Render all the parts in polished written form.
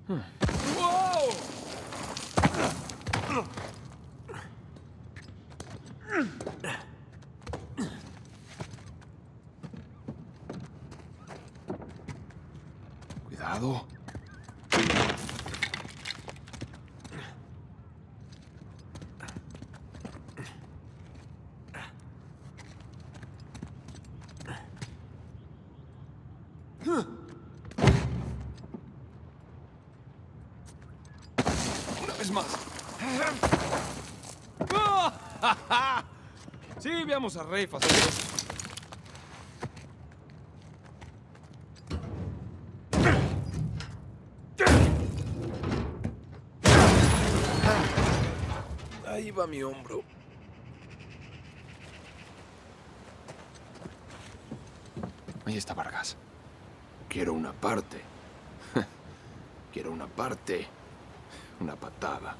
¡Wow! Cuidado. Una vez más. Sí, veamos a Rafe hacer eso. Ahí va mi hombro. Ahí está Vargas. Quiero una parte. Quiero una parte. Una patada.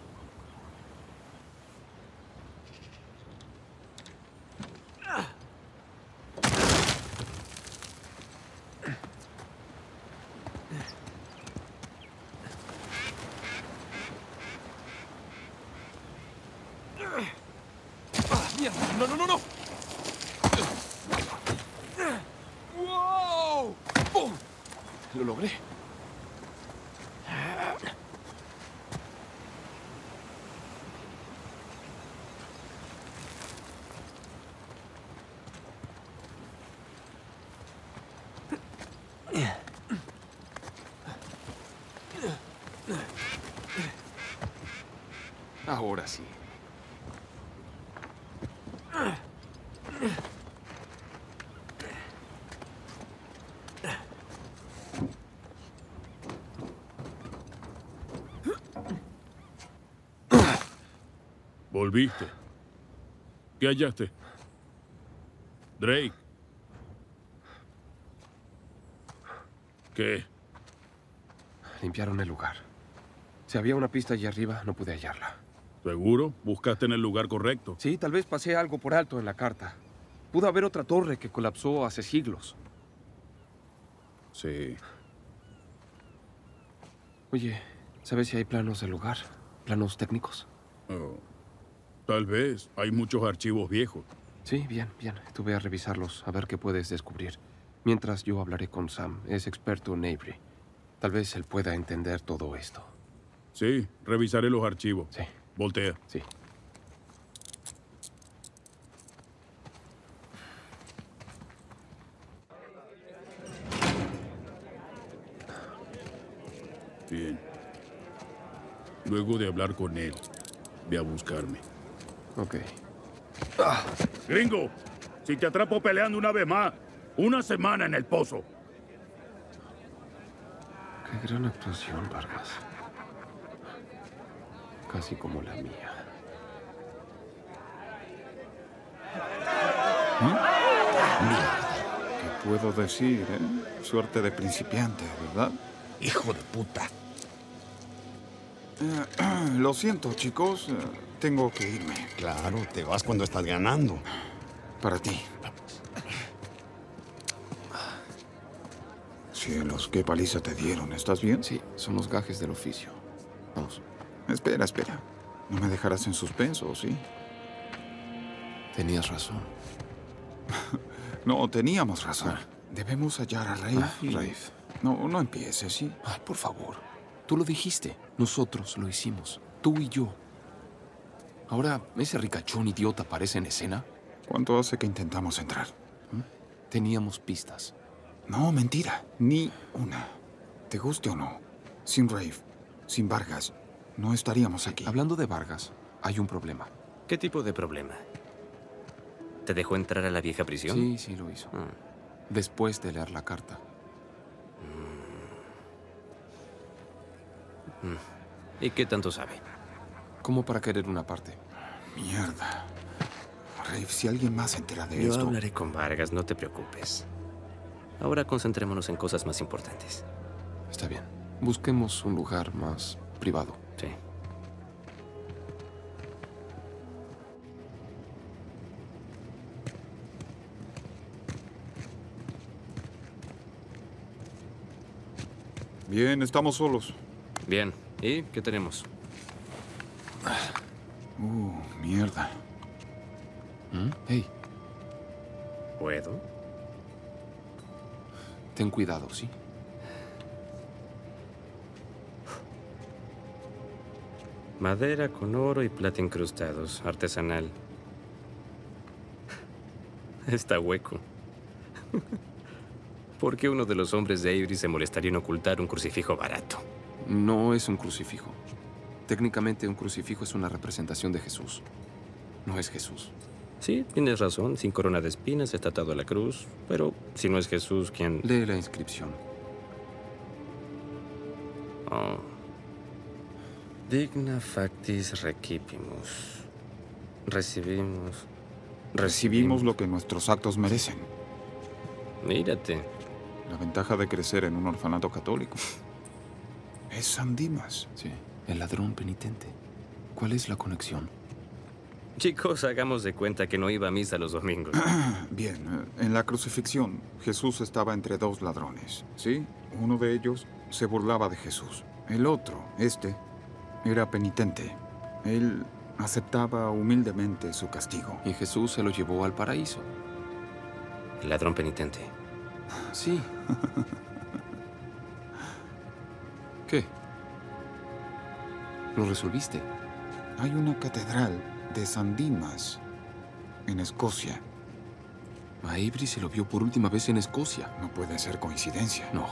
¡Mierda! ¡No, no, no, no! ¡Wow! ¡Pum! Lo logré. Ahora sí. Volviste. ¿Qué hallaste? Drake. ¿Qué? Limpiaron el lugar. Si había una pista allí arriba, no pude hallarla. ¿Seguro? ¿Buscaste en el lugar correcto? Sí, tal vez pasé algo por alto en la carta. Pudo haber otra torre que colapsó hace siglos. Sí. Oye, ¿sabes si hay planos del lugar? ¿Planos técnicos? Oh, tal vez. Hay muchos archivos viejos. Sí, bien, bien. Tú ve a revisarlos, a ver qué puedes descubrir. Mientras yo hablaré con Sam. Es experto en Avery. Tal vez él pueda entender todo esto. Sí, revisaré los archivos. Sí. Voltea. Sí. Bien. Luego de hablar con él, ve a buscarme. Ok. ¡Gringo! Si te atrapo peleando una vez más, una semana en el pozo. Qué gran actuación, Vargas. Casi como la mía. ¿Qué puedo decir, eh? Suerte de principiante, ¿verdad? Hijo de puta. Lo siento, chicos. Tengo que irme. Claro, te vas cuando estás ganando. Para ti. Cielos, qué paliza te dieron. ¿Estás bien? Sí, son los gajes del oficio. Vamos. Espera, espera. No me dejarás en suspenso, ¿sí? Tenías razón. No, teníamos razón. Debemos hallar a Rafe. Rafe. No, no empieces, ¿sí? Ay, por favor. Tú lo dijiste. Nosotros lo hicimos. Tú y yo. Ahora, ¿ese ricachón idiota aparece en escena? ¿Cuánto hace que intentamos entrar? Teníamos pistas. No, mentira. Ni una. Te guste o no. Sin Rafe, sin Vargas, no estaríamos aquí. Hablando de Vargas, hay un problema. ¿Qué tipo de problema? ¿Te dejó entrar a la vieja prisión? Sí, sí lo hizo. Después de leer la carta. ¿Y qué tanto sabe? ¿Cómo para querer una parte? Mierda. Rafe, si alguien más se entera de Yo esto... hablaré con Vargas, no te preocupes. Ahora concentrémonos en cosas más importantes. Está bien. Busquemos un lugar más privado. Sí. Bien, estamos solos. Bien. ¿Y qué tenemos? Mierda. Hey, ¿Puedo? ten cuidado, ¿sí? Madera con oro y plata incrustados. Artesanal. Está hueco. ¿Por qué uno de los hombres de Avery se molestaría en ocultar un crucifijo barato? No es un crucifijo. Técnicamente un crucifijo es una representación de Jesús. No es Jesús. Sí, tienes razón. Sin corona de espinas, está atado a la cruz. Pero si no es Jesús, ¿quién? Lee la inscripción. Oh. Digna factis recipimus. Recibimos lo que nuestros actos merecen. Mírate. La ventaja de crecer en un orfanato católico. Es San Dimas. Sí, el ladrón penitente. ¿Cuál es la conexión? Chicos, hagamos de cuenta que no iba a misa los domingos. Bien, en la crucifixión, Jesús estaba entre dos ladrones, ¿sí? Uno de ellos se burlaba de Jesús. El otro, era penitente. Él aceptaba humildemente su castigo. Y Jesús se lo llevó al paraíso. El ladrón penitente. Sí. ¿Qué? ¿Lo resolviste? Hay una catedral de San Dimas en Escocia. A Avery se lo vio por última vez en Escocia. No puede ser coincidencia. No.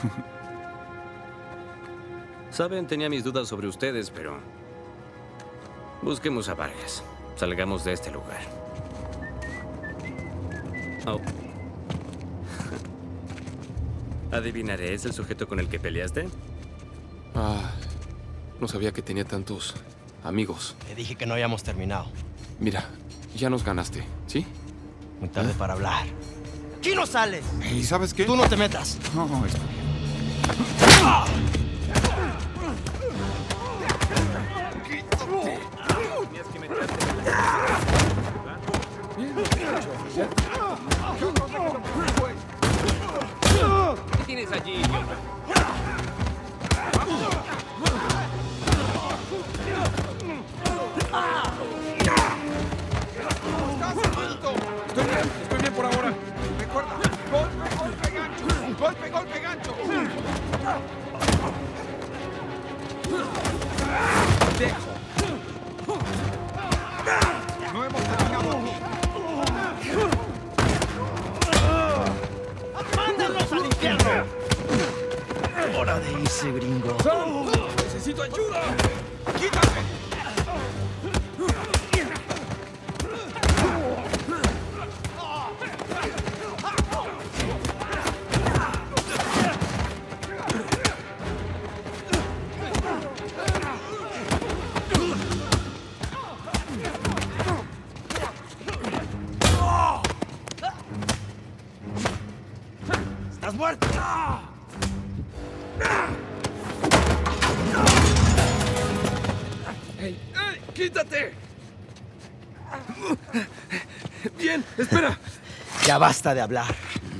Saben, tenía mis dudas sobre ustedes, pero... busquemos a Vargas. Salgamos de este lugar. Oh. Adivinaré, ¿es el sujeto con el que peleaste? No sabía que tenía tantos amigos. Te dije que no habíamos terminado. Mira, ya nos ganaste, ¿sí? Muy tarde para hablar. ¡Aquí no sales! ¿Y sabes qué? ¡Tú no te metas! No, está bien. ¿Qué tienes allí, idiota? Estoy bien por ahora. Recuerda, golpe, golpe, gancho. Golpe, golpe, gancho. Dejo. No hemos terminado aquí. ¡Mándanos al infierno! Hora de irse, gringo. ¡Sam! ¡Necesito ayuda! ¡Quítate! ¡Estás muerto! ¡Ey! ¡Ey! ¡Quítate! Bien, espera. Ya basta de hablar.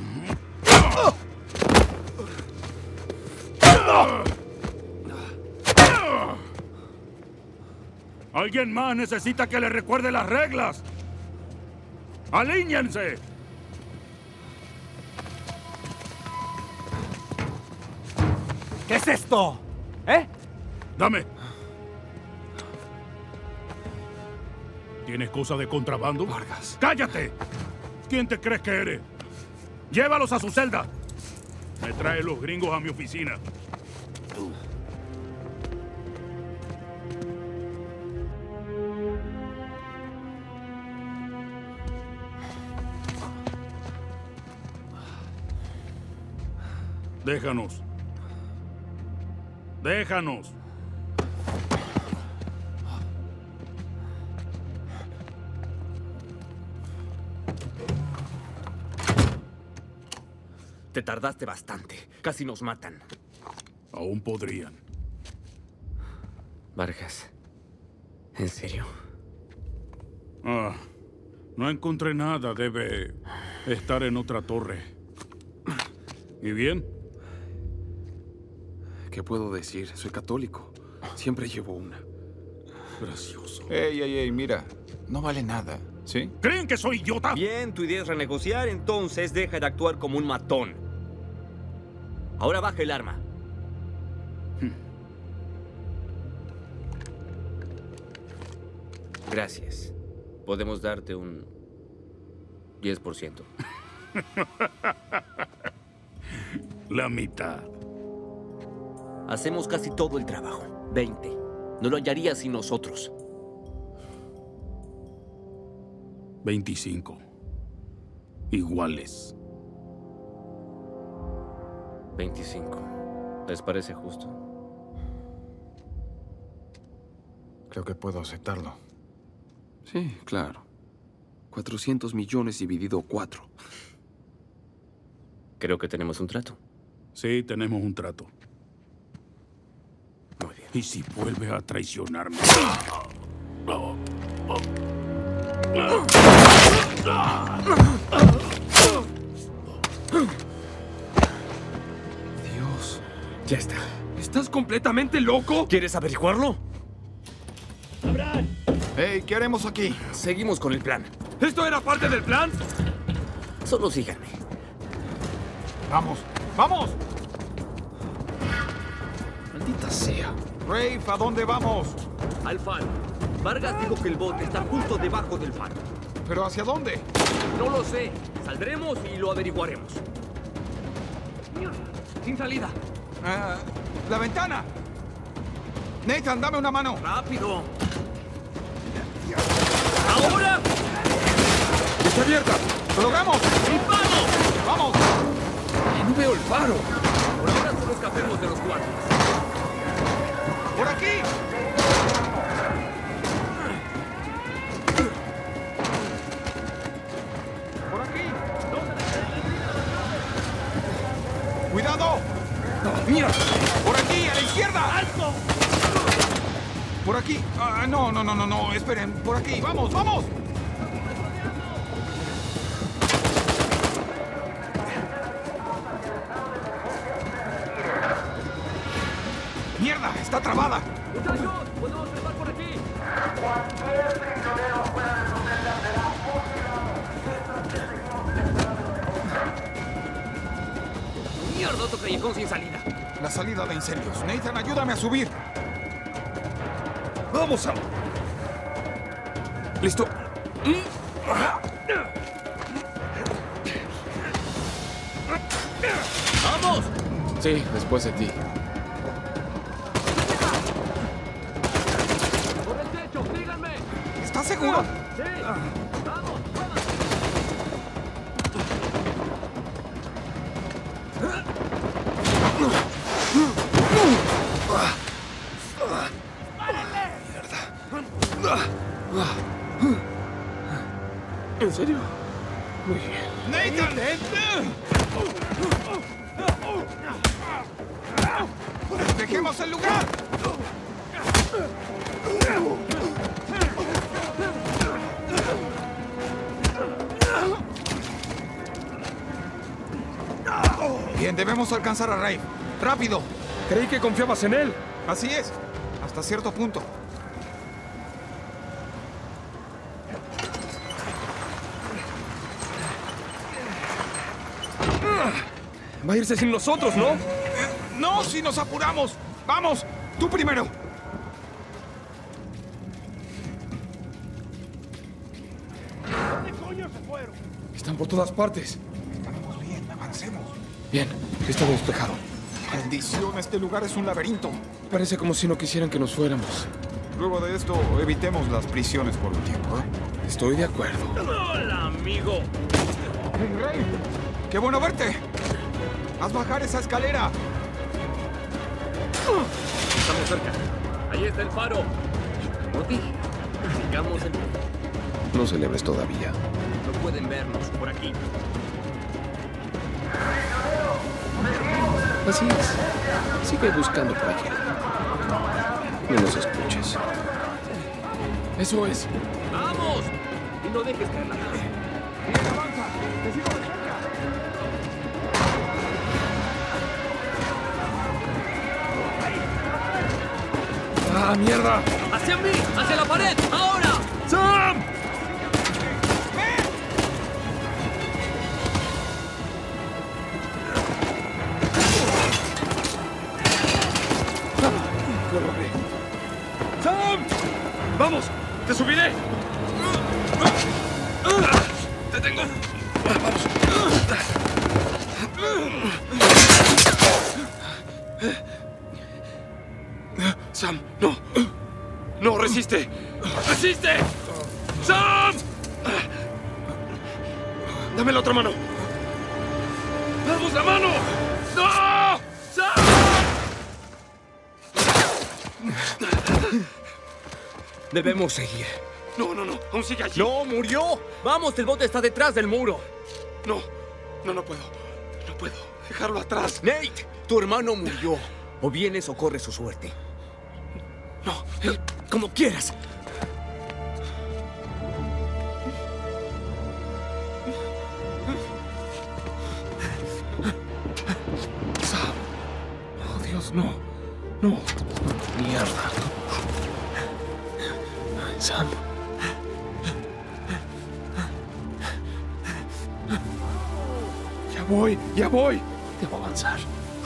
Alguien más necesita que le recuerde las reglas. ¡Alíñense! ¿Qué es esto? ¿Eh? Dame. ¿Tienes cosa de contrabando? Vargas. ¡Cállate! ¿Quién te crees que eres? Llévalos a su celda. Me trae los gringos a mi oficina. Déjanos. Déjanos. Te tardaste bastante. Casi nos matan. Aún podrían. Vargas. ¿En serio? No encontré nada. Debe estar en otra torre. ¿Y bien? ¿Qué puedo decir? Soy católico. Siempre llevo una. Gracioso. Ey, mira. No vale nada, ¿sí? ¿Creen que soy idiota? Bien, tu idea es renegociar, entonces deja de actuar como un matón. Ahora baja el arma. Gracias. Podemos darte un 10%. La mitad. Hacemos casi todo el trabajo. 20. No lo hallarías sin nosotros. 25. Iguales. 25. ¿Les parece justo? Creo que puedo aceptarlo. Sí, claro. 400 millones dividido 4. Creo que tenemos un trato. Sí, tenemos un trato. Muy bien. ¿Y si vuelves a traicionarme? Dios. Ya está. ¿Estás completamente loco? ¿Quieres averiguarlo? Hey, ¿qué haremos aquí? Seguimos con el plan. ¿Esto era parte del plan? Solo síganme. ¡Vamos! ¡Vamos! Maldita sea. Rafe, ¿a dónde vamos? Al faro. Vargas dijo que el bote está justo debajo del faro. ¿Pero hacia dónde? No lo sé. Saldremos y lo averiguaremos. Sin salida. ¡La ventana! Nathan, dame una mano. ¡Rápido! ¡Ahora! ¡Está abierta! ¡Lo logramos! ¡Y vamos! ¡Vamos! No veo el faro. Por ahora solo escapemos de los guardias. ¡Por aquí! ¡Por aquí! ¡Cuidado! ¡No, mira! ¡Por aquí, a la izquierda! ¡Alto! ¡Por aquí! No, esperen. Por aquí, ¡vamos, vamos! ¡Mierda! ¡Está trabada! ¡Muchachos! ¡Podemos trepar por aquí! ¡Mierda! Otro callejón sin salida. La salida de incendios. Nathan, ayúdame a subir. ¡Vamos, Sam! ¿Listo? ¡Vamos! Sí, después de ti. ¡Por el techo! ¡Síganme! ¿Estás seguro? ¡Sí! ¡Vamos! ¿En serio? Muy bien. ¡Nathan! ¡Dejemos el lugar! Bien, debemos alcanzar a Rafe. ¡Rápido! Creí que confiabas en él. Así es, hasta cierto punto. Va a irse sin nosotros, ¿no? ¡No, si nos apuramos! ¡Vamos! ¡Tú primero! Están por todas partes. Vamos bien, avancemos. Bien, está despejado. Maldición, este lugar es un laberinto. Parece como si no quisieran que nos fuéramos. Luego de esto, evitemos las prisiones por un tiempo, ¿eh? Estoy de acuerdo. ¡Hola, amigo! Rafe, ¡qué bueno verte! ¡Haz bajar esa escalera! Estamos cerca. Ahí está el faro. Morty, sigamos el... No celebres todavía. No pueden vernos por aquí. Así es. Sigue buscando por allí. No nos escuches. Eso es. ¡Vamos! Y no dejes caer la nave. ¡Bien, avanza! ¡Te sigo de cerca! ¡Ah, mierda! ¡Hacia mí! ¡Hacia la pared! ¡Ahora! ¡Sam! ¡Sam! ¡Vamos! ¡Te subiré! ¡Te tengo! ¡Vamos! Sam, no. No, resiste. ¡Resiste! ¡Sam! Dame la otra mano. ¡Vamos, la mano! ¡No! ¡Sam! Debemos seguir. No, aún sigue allí. ¡No, murió! ¡Vamos, el bote está detrás del muro! No puedo. No puedo dejarlo atrás. ¡Nate! Tu hermano murió. O vienes o corres su suerte. No, Como quieras. Sam. Oh, Dios, no. Mierda. Sam. Ya voy. Debo avanzar.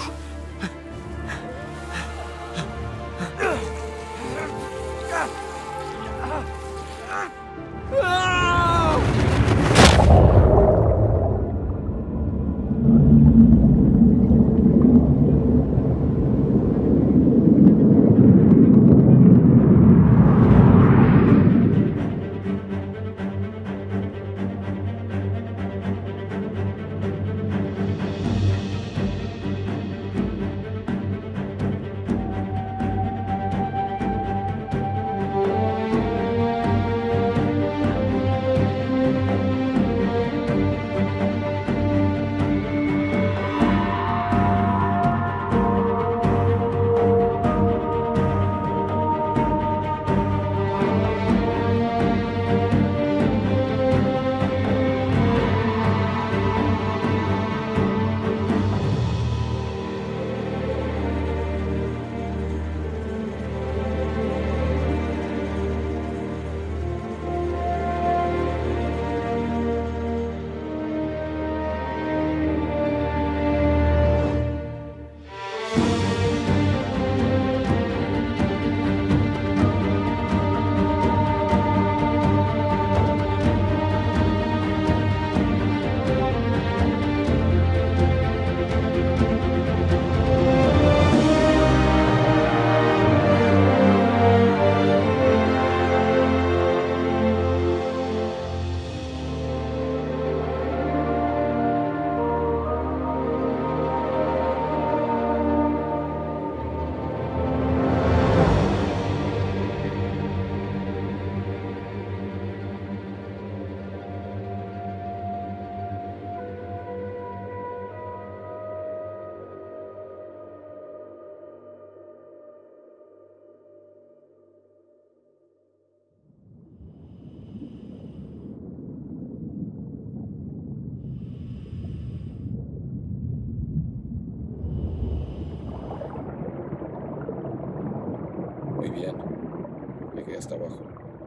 Muy bien. Llegué hasta abajo.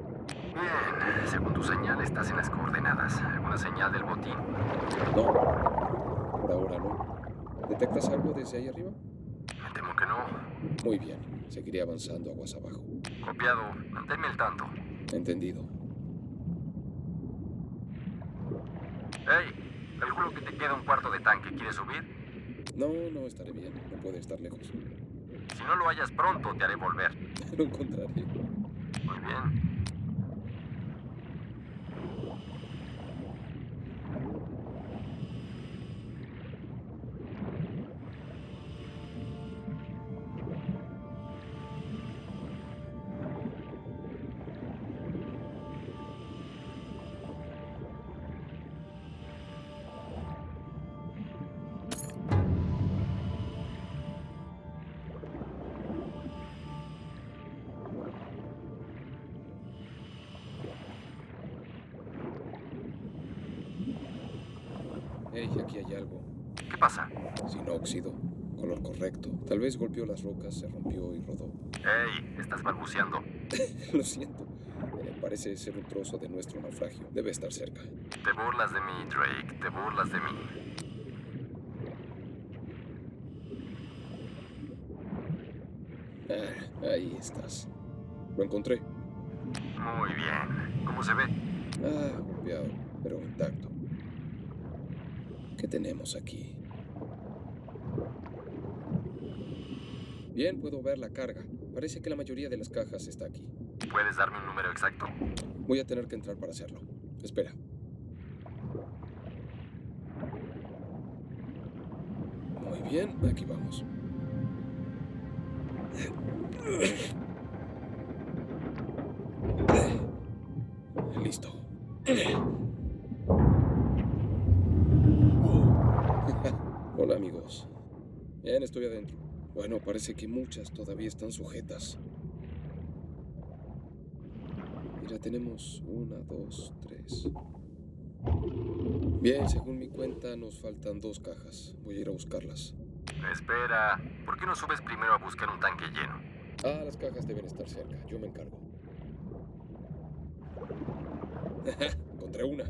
Bien. Según tu señal, estás en las coordenadas. ¿Alguna señal del botín? No. Por ahora no. ¿Detectas algo desde ahí arriba? Me temo que no. Muy bien. Seguiré avanzando aguas abajo. Copiado. Manténme al tanto. Entendido. Hey, calculo que te queda un cuarto de tanque. ¿Quieres subir? No estaré bien. No puede estar lejos. Si no lo hallas pronto, te haré volver. Lo encontraré. Muy bien. Hey, aquí hay algo. ¿Qué pasa? Sinóxido. color correcto. Tal vez golpeó las rocas, se rompió y rodó. ¡Ey! Estás balbuceando. Lo siento. Parece ser un trozo de nuestro naufragio. Debe estar cerca. Te burlas de mí, Drake. Te burlas de mí. Ahí estás. Lo encontré. Muy bien. ¿Cómo se ve? Golpeado, pero intacto. ¿Qué tenemos aquí? Bien, puedo ver la carga. Parece que la mayoría de las cajas está aquí. ¿Puedes darme un número exacto? Voy a tener que entrar para hacerlo. Espera. Muy bien, aquí vamos. Listo. Hola, amigos. Bien, estoy adentro. Bueno, parece que muchas todavía están sujetas. Mira, tenemos 1, 2, 3. Bien, según mi cuenta, nos faltan 2 cajas. Voy a ir a buscarlas. Espera. ¿Por qué no subes primero a buscar un tanque lleno? Las cajas deben estar cerca. Yo me encargo. Encontré una.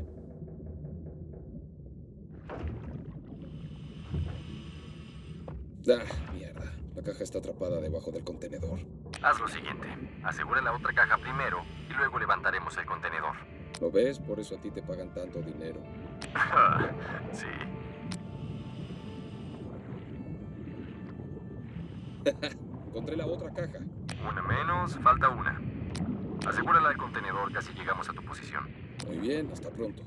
Mierda. La caja está atrapada debajo del contenedor. Haz lo siguiente. Asegura la otra caja primero y luego levantaremos el contenedor. ¿Lo ves? Por eso a ti te pagan tanto dinero. Sí. Encontré la otra caja. Una menos, falta una. Asegúrala del contenedor, casi llegamos a tu posición. Muy bien, hasta pronto.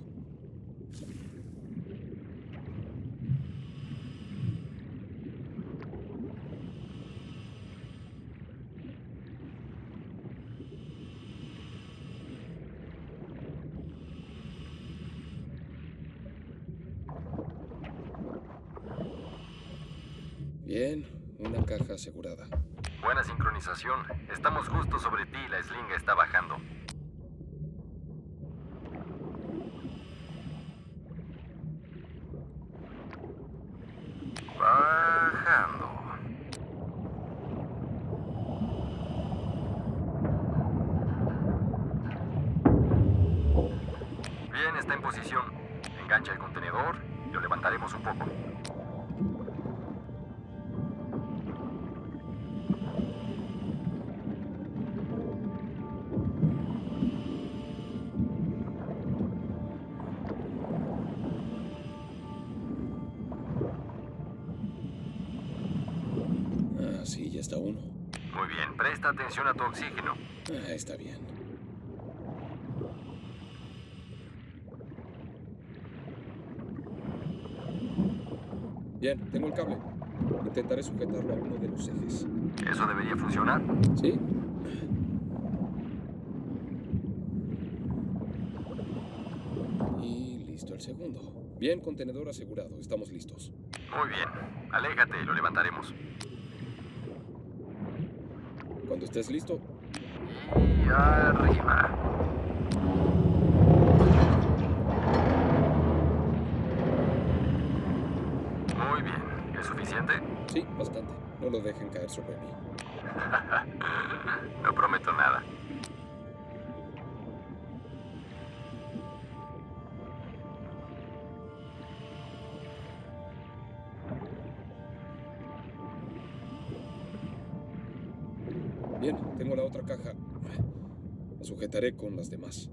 Bien, una caja asegurada. Buena sincronización. Estamos justo sobre ti y la eslinga está bajando. Bajando. Bien, está en posición. Engancha el contenedor y lo levantaremos un poco. Sí, ya está uno. Muy bien, presta atención a tu oxígeno. Está bien. Bien, tengo el cable. Intentaré sujetarlo a uno de los ejes. ¿Eso debería funcionar? Sí. Y listo el segundo. Bien, contenedor asegurado. Estamos listos. Muy bien. Aléjate y lo levantaremos. Cuando estés listo. Y arriba. Muy bien. ¿Es suficiente? Sí, bastante. No lo dejen caer sobre mí. No prometo nada. Bien, tengo la otra caja. La sujetaré con las demás.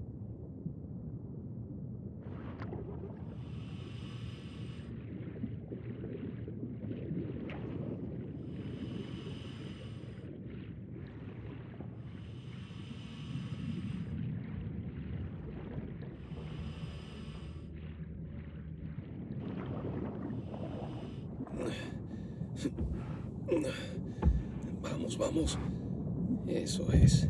Vamos, vamos. Eso es.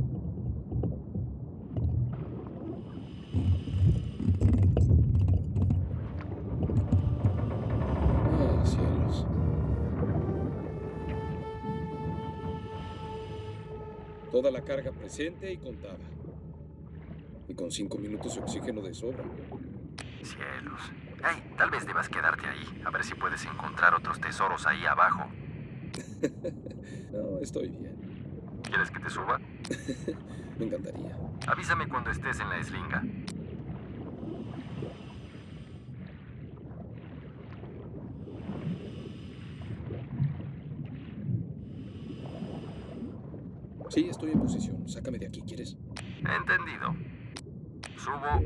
Cielos. Toda la carga presente y contada. Y con 5 minutos de oxígeno de sobra. Cielos. Hey, tal vez debas quedarte ahí, a ver si puedes encontrar otros tesoros ahí abajo. No, estoy bien. ¿Quieres que te suba? Me encantaría. Avísame cuando estés en la eslinga. Sí, estoy en posición. Sácame de aquí, ¿quieres? Entendido. Subo.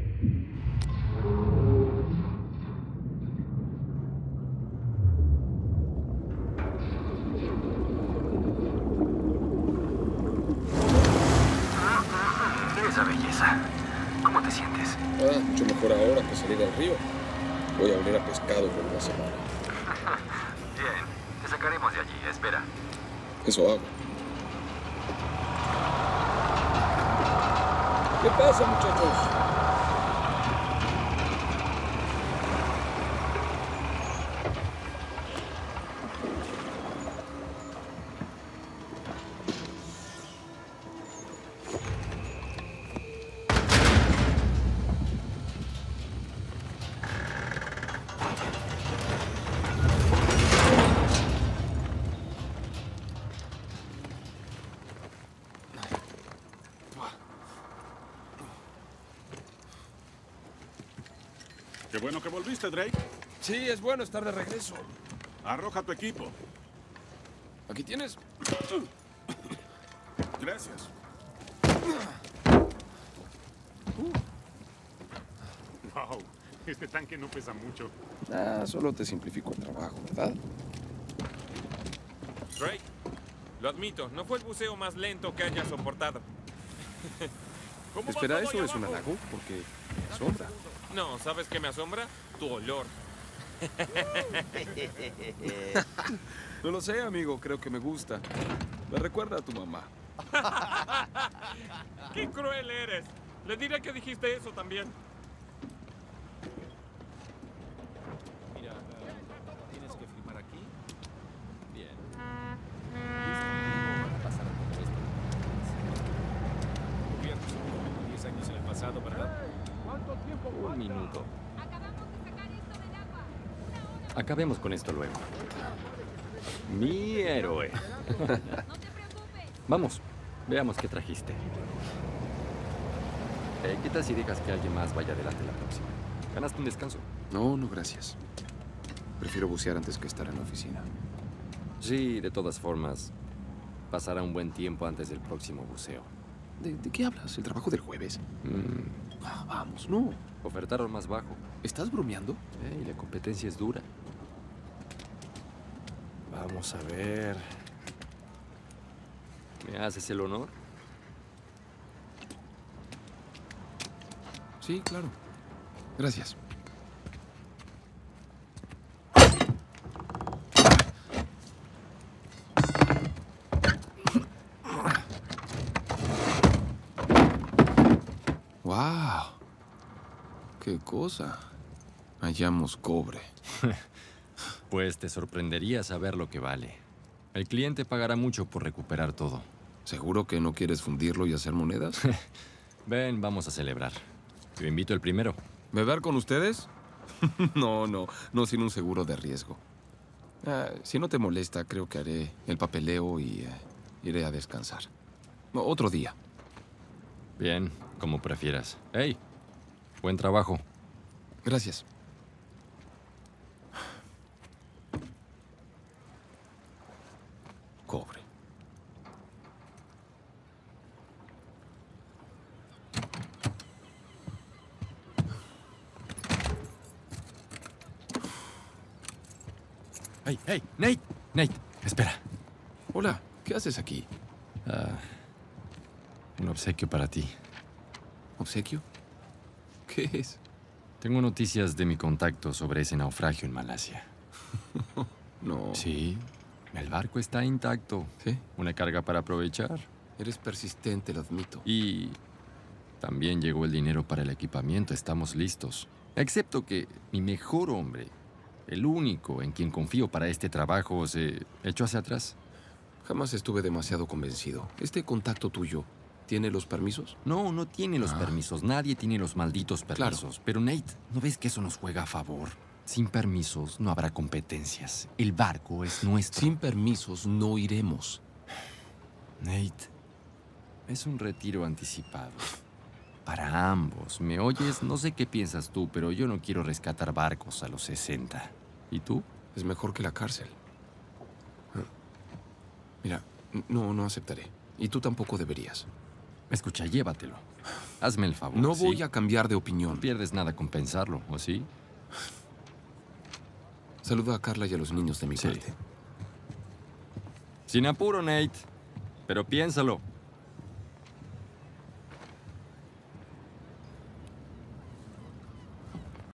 Esa belleza. ¿Cómo te sientes? Ah, mucho mejor ahora que salir al río. Voy a oler a pescado por una semana. Bien, te sacaremos de allí. Espera. Eso hago. ¿Qué pasa, muchachos? Qué bueno que volviste, Drake. Sí, es bueno estar de regreso. Arroja tu equipo. Aquí tienes. Gracias. Wow, este tanque no pesa mucho. Ah, solo te simplifico el trabajo, ¿verdad? Drake, lo admito, no fue el buceo más lento que haya soportado. ¿Cómo va Espera, todo ¿eso ahí es un abajo? halago? Porque me asombra. No, ¿sabes qué me asombra? Tu olor. No lo sé, amigo. Creo que me gusta. Me recuerda a tu mamá. ¡Qué cruel eres! Le diré que dijiste eso también. Mira, tienes que firmar aquí. Bien. Pasar todo esto. Cubierto como 10 años en el pasado, ¿verdad? ¿Cuánto tiempo Un falta? minuto. Acabamos de sacar esto del agua. Acabemos con esto luego. Mi héroe. No te preocupes. Vamos, veamos qué trajiste. ¿Qué tal si dejas que alguien más vaya adelante la próxima? ¿Ganaste un descanso? No, no, gracias. Prefiero bucear antes que estar en la oficina. Sí, de todas formas. Pasará un buen tiempo antes del próximo buceo. ¿De qué hablas? ¿El trabajo del jueves? Vamos, no. Ofertaron más bajo. ¿Estás bromeando? Y la competencia es dura. Vamos a ver. ¿Me haces el honor? Sí, claro. Gracias. ¡Wow! ¡Qué cosa! Hallamos cobre. Pues te sorprendería saber lo que vale. El cliente pagará mucho por recuperar todo. ¿Seguro que no quieres fundirlo y hacer monedas? Ven, vamos a celebrar. Yo invito el primero. ¿Beber con ustedes? No sin un seguro de riesgo. Si no te molesta, creo que haré el papeleo y iré a descansar. Otro día. Bien, como prefieras. ¡Hey! Buen trabajo. Gracias. Cobre. ¡Hey, hey! ¡Nate! Nate, espera. Hola, ¿qué haces aquí? Un obsequio para ti. ¿Obsequio? ¿Qué es? Tengo noticias de mi contacto sobre ese naufragio en Malasia. No. Sí, el barco está intacto. ¿Sí? Una carga para aprovechar. Eres persistente, lo admito. Y también llegó el dinero para el equipamiento. Estamos listos. Excepto que mi mejor hombre, el único en quien confío para este trabajo, se echó hacia atrás. Jamás estuve demasiado convencido. Este contacto tuyo ¿Tiene los permisos? No, no tiene los permisos. Nadie tiene los malditos permisos. Pero Nate, ¿no ves que eso nos juega a favor? Sin permisos no habrá competencias. El barco es nuestro. Sin permisos no iremos. Nate, es un retiro anticipado. Para ambos. ¿Me oyes? No sé qué piensas tú, pero yo no quiero rescatar barcos a los 60. ¿Y tú? Es mejor que la cárcel. Mira, no aceptaré. Y tú tampoco deberías. Escucha, llévatelo. Hazme el favor. No ¿sí? voy a cambiar de opinión. No pierdes nada con pensarlo, ¿o sí? Saluda a Carla y a los niños de mi parte. Sin apuro, Nate. Pero piénsalo.